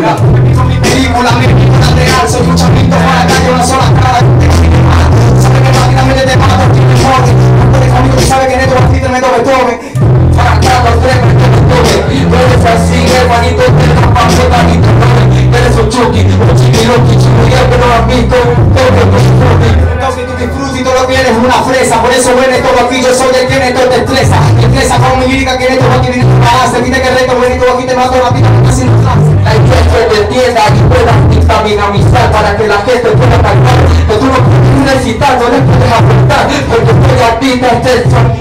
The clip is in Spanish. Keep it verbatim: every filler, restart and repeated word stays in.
película. Con mi película, mi película real. Soy un chapito para la calle, una sola cara. Sabe que rápidamente te mato, que me jode. Tú eres conmigo, tú sabes que neto a ti te meto betome. Para acá los tres me meto betome. Tú eres así, hermanito, te lo paso, tanito, eres un chuki, un chiquiloki, chiquillo que no has visto. Toque, tutti frutti, toque, tutti frutti, todo lo que eres una fresa. Por eso viene todo aquí, yo soy el que neto te estresa. Te estresa con mi lírica que neto aquí viene para hacer. Quita que reto, ven y todo aquí te mato la vida, casi no clase. La encuentro te entienda y puedas dictaminamizar para que la gente pueda cantar. Que tú no puedes necesitar, no les puedes aportar, porque estoy a ti, te estresa.